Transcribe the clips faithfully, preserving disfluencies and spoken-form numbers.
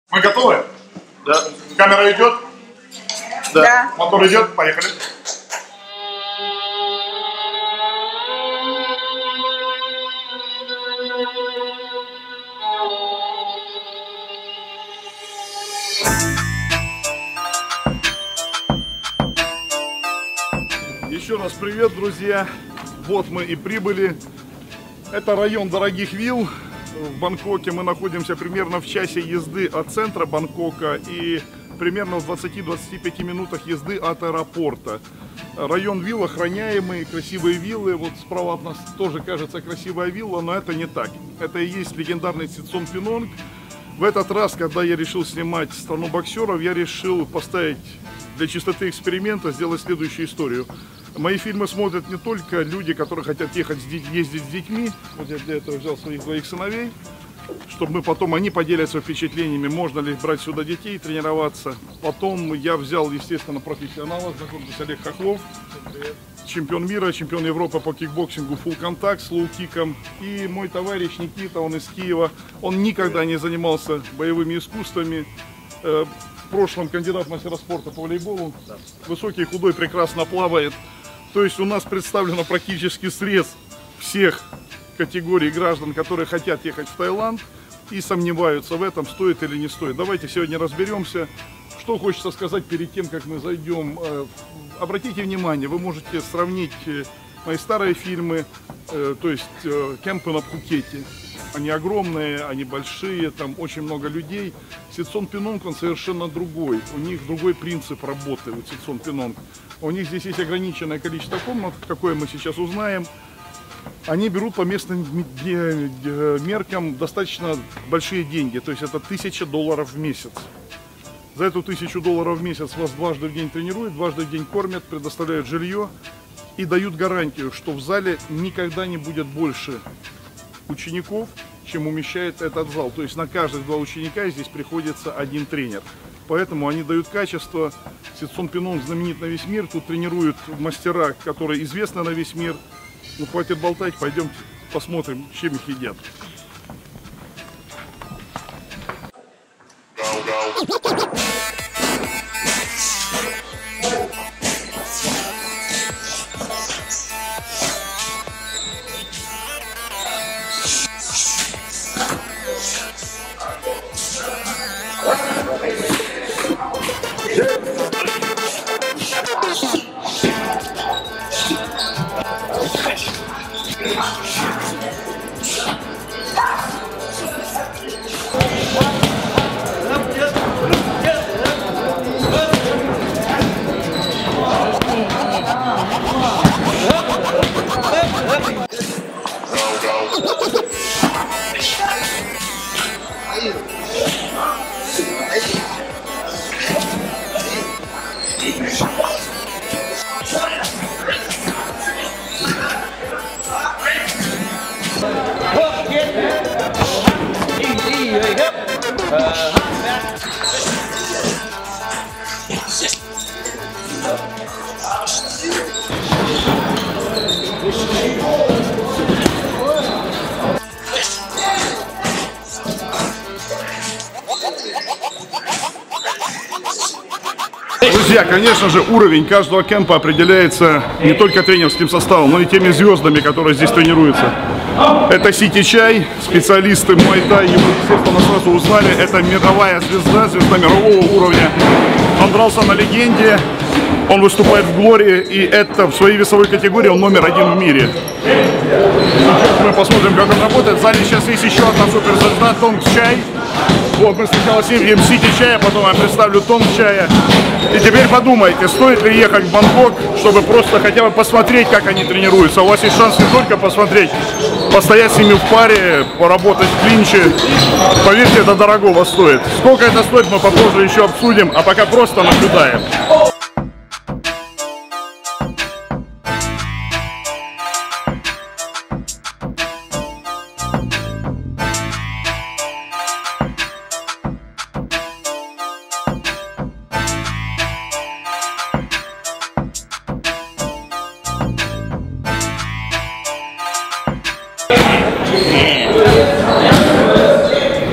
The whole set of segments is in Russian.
Мы готовы? Да. Камера идет? Да. Да. Мотор идет? Поехали. Еще раз привет, друзья. Вот мы и прибыли. Это район дорогих вилл в Бангкоке. Мы находимся примерно в часе езды от центра Бангкока и примерно в двадцати-двадцати пяти минутах езды от аэропорта. Район вилл охраняемый, красивые виллы. Вот справа от нас тоже кажется красивая вилла, но это не так. Это и есть легендарный Ситсонпинонг. В этот раз, когда я решил снимать «Страну боксеров», я решил поставить для чистоты эксперимента, сделать следующую историю. Мои фильмы смотрят не только люди, которые хотят ехать, ездить с детьми. Вот я для этого взял своих двоих сыновей, чтобы мы потом, они поделятся впечатлениями, можно ли брать сюда детей и тренироваться. Потом я взял, естественно, профессионалов, знакомьтесь, Олег Хохлов, чемпион мира, чемпион Европы по кикбоксингу, фулл контакт с лоу-киком. И мой товарищ Никита, он из Киева, он никогда не занимался боевыми искусствами. В прошлом кандидат в мастера спорта по волейболу, высокий, худой, прекрасно плавает. То есть у нас представлено практически срез всех категорий граждан, которые хотят ехать в Таиланд и сомневаются в этом, стоит или не стоит. Давайте сегодня разберемся. Что хочется сказать перед тем, как мы зайдем. Обратите внимание, вы можете сравнить мои старые фильмы, то есть кемпы на Пхукете. Они огромные, они большие, там очень много людей. Ситсонпинонг, он совершенно другой. У них другой принцип работы, у Ситсонпинонг. У них здесь есть ограниченное количество комнат, какое мы сейчас узнаем. Они берут по местным меркам достаточно большие деньги, то есть это тысяча долларов в месяц. За эту тысячу долларов в месяц вас дважды в день тренируют, дважды в день кормят, предоставляют жилье и дают гарантию, что в зале никогда не будет больше учеников, чем умещает этот зал. То есть на каждых два ученика здесь приходится один тренер. Поэтому они дают качество. Ситсонпинонг знаменит на весь мир. Тут тренируют мастера, которые известны на весь мир. Ну, хватит болтать, пойдемте посмотрим, чем их едят. Друзья, конечно же, уровень каждого кемпа определяется не только тренерским составом, но и теми звездами, которые здесь тренируются. Это Сити Чай, специалисты Муай-Тай, его, естественно, сразу узнали. Это мировая звезда, звезда мирового уровня. Он дрался на легенде, он выступает в Глории, и это в своей весовой категории он номер один в мире. Сейчас мы посмотрим, как он работает. В зале сейчас есть еще одна суперзвезда, Тонг Чай. Вот, мы сначала с ним едем Сити Чая, потом я представлю Тонг Чая. И теперь подумайте, стоит ли ехать в Бангкок, чтобы просто хотя бы посмотреть, как они тренируются. У вас есть шанс не только посмотреть, постоять с ними в паре, поработать в клинче. Поверьте, это дорогого стоит. Сколько это стоит, мы попозже еще обсудим, а пока просто наблюдаем.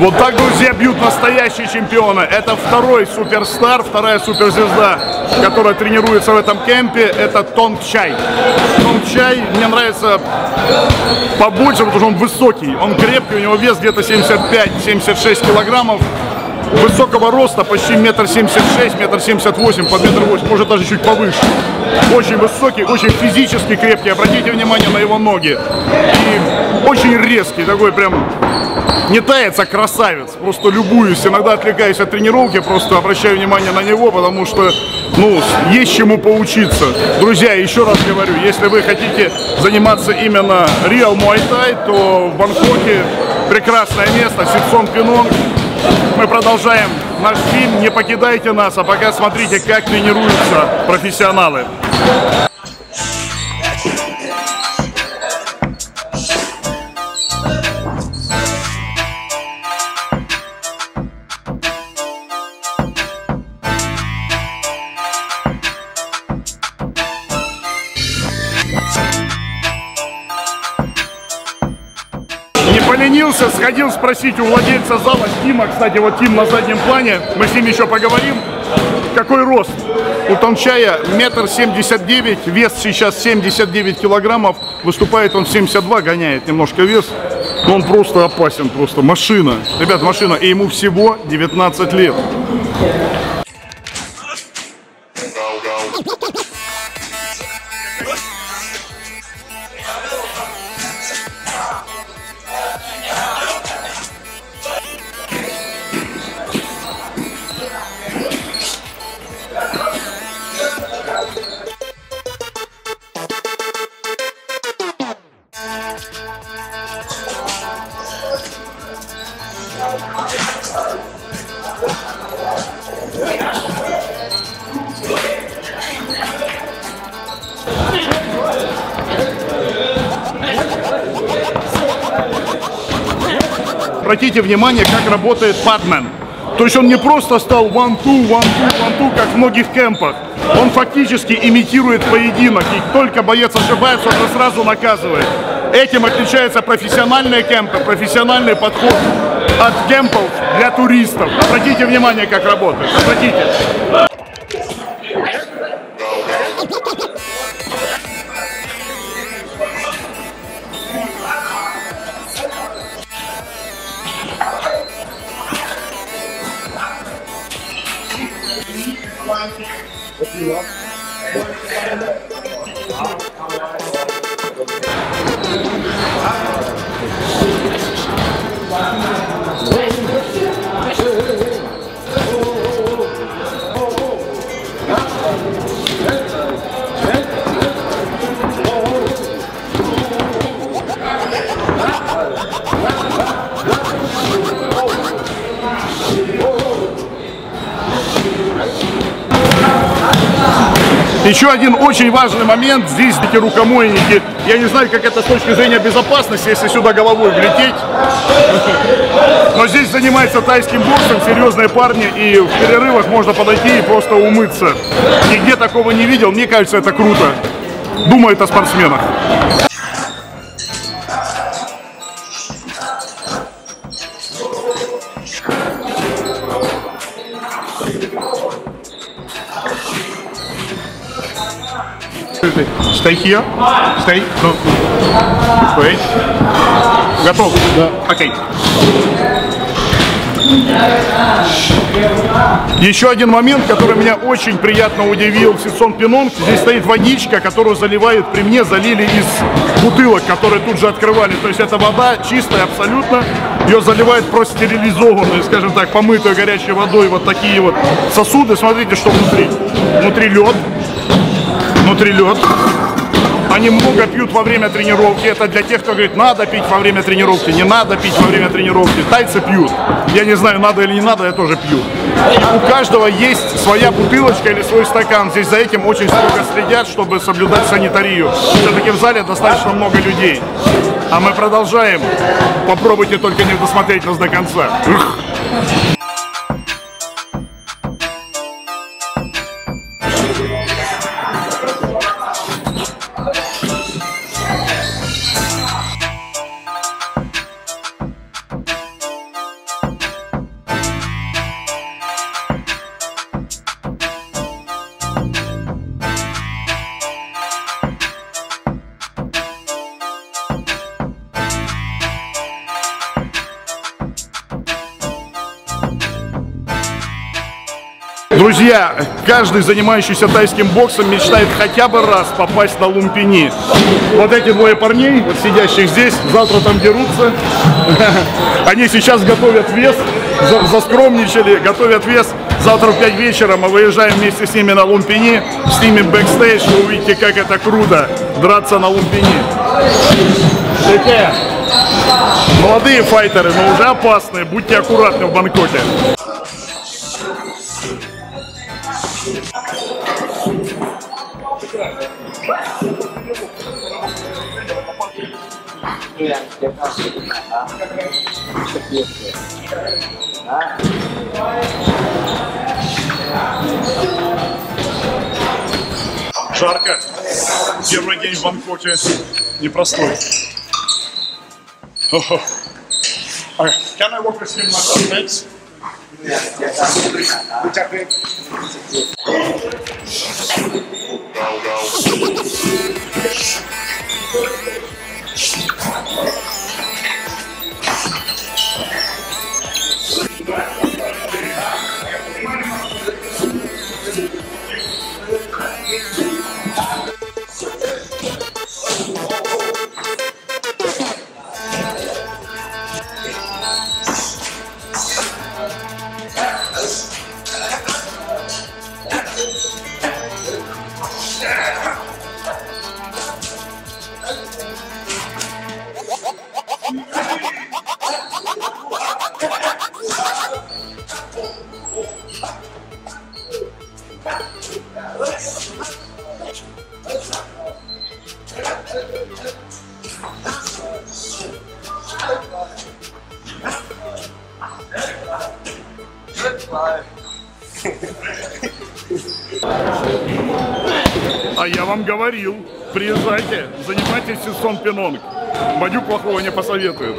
Вот так, друзья, бьют настоящие чемпионы. Это второй суперстар, вторая суперзвезда, которая тренируется в этом кемпе. Это Тонг Чай. Тонг Чай мне нравится побольше, потому что он высокий. Он крепкий, у него вес где-то семьдесят пять — семьдесят шесть килограммов. Высокого роста, почти метр семьдесят шесть, метр семьдесят восемь, под метр восемь, может даже чуть повыше. Очень высокий, очень физически крепкий. Обратите внимание на его ноги. И очень резкий, такой прям не тается красавец. Просто любуюсь, иногда отвлекаюсь от тренировки, просто обращаю внимание на него, потому что, ну, есть чему поучиться. Друзья, еще раз говорю, если вы хотите заниматься именно Real Muay Thai, то в Бангкоке прекрасное место, Ситсон Пинонг. Мы продолжаем наш фильм, не покидайте нас, а пока смотрите, как тренируются профессионалы. Поленился, сходил спросить у владельца зала Тима, кстати, вот Тим на заднем плане, мы с ним еще поговорим, какой рост. У Тонг Чая метр семьдесят девять, вес сейчас семьдесят девять килограммов, выступает он в семьдесят два, гоняет немножко вес, но он просто опасен, просто машина. Ребят, машина, и ему всего девятнадцать лет. Обратите внимание, как работает падмен. То есть он не просто стал one-two, one-two, one-two, как в многих кемпах. Он фактически имитирует поединок. И только боец ошибается, он сразу наказывает. Этим отличаются профессиональные кемпы, профессиональный подход от кемпов для туристов. Обратите внимание, как работает. Обратите. Еще один очень важный момент. Здесь эти рукомойники. Я не знаю, как это с точки зрения безопасности, если сюда головой влететь. Но здесь занимается тайским боксом серьезные парни. И в перерывах можно подойти и просто умыться. Нигде такого не видел. Мне кажется, это круто. Думают о спортсменах. Stay here. Stay. No. Wait. Готов? Да. Окей. Еще один момент, который меня очень приятно удивил в Ситсон Пинонг. Здесь стоит водичка, которую заливают, при мне залили из бутылок, которые тут же открывали. То есть это вода чистая абсолютно. Ее заливают просто стерилизованную, скажем так, помытую горячей водой. Вот такие вот сосуды. Смотрите, что внутри. Внутри лед. Внутри лед. Они много пьют во время тренировки. Это для тех, кто говорит, надо пить во время тренировки, не надо пить во время тренировки. Тайцы пьют. Я не знаю, надо или не надо, я тоже пью. И у каждого есть своя бутылочка или свой стакан. Здесь за этим очень строго следят, чтобы соблюдать санитарию. Все-таки в зале достаточно много людей. А мы продолжаем. Попробуйте только не досмотреть нас до конца. Ух. Друзья, каждый, занимающийся тайским боксом, мечтает хотя бы раз попасть на Лумпини. Вот эти двое парней, вот сидящих здесь, завтра там дерутся. Они сейчас готовят вес, заскромничали, готовят вес. Завтра в пять вечера мы выезжаем вместе с ними на Лумпини, снимем бэкстейдж, вы увидите, как это круто, драться на Лумпини. Такие молодые файтеры, но уже опасные, будьте аккуратны в Бангкоке. Жарко. Первый день в Бангкоке непростой. Okay. Can I walk with you in my confidence? А я вам говорил, приезжайте, занимайтесь Сисон Пинонг. Бадюк плохого не посоветует.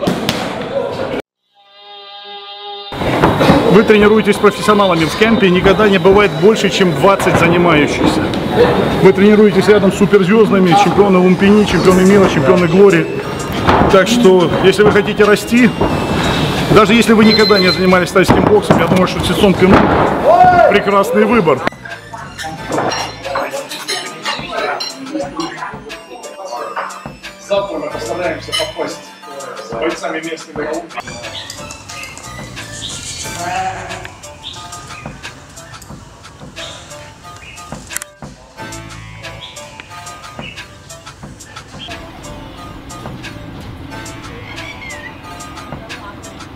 Вы тренируетесь с профессионалами в кемпе, никогда не бывает больше, чем двадцать занимающихся. Вы тренируетесь рядом с суперзвездами, чемпионы Лумпини, чемпионы мира, чемпионы Глори. Так что, если вы хотите расти, даже если вы никогда не занимались тайским боксом, я думаю, что Сисон Пинонг прекрасный выбор. Завтра мы постараемся попасть с бойцами местными.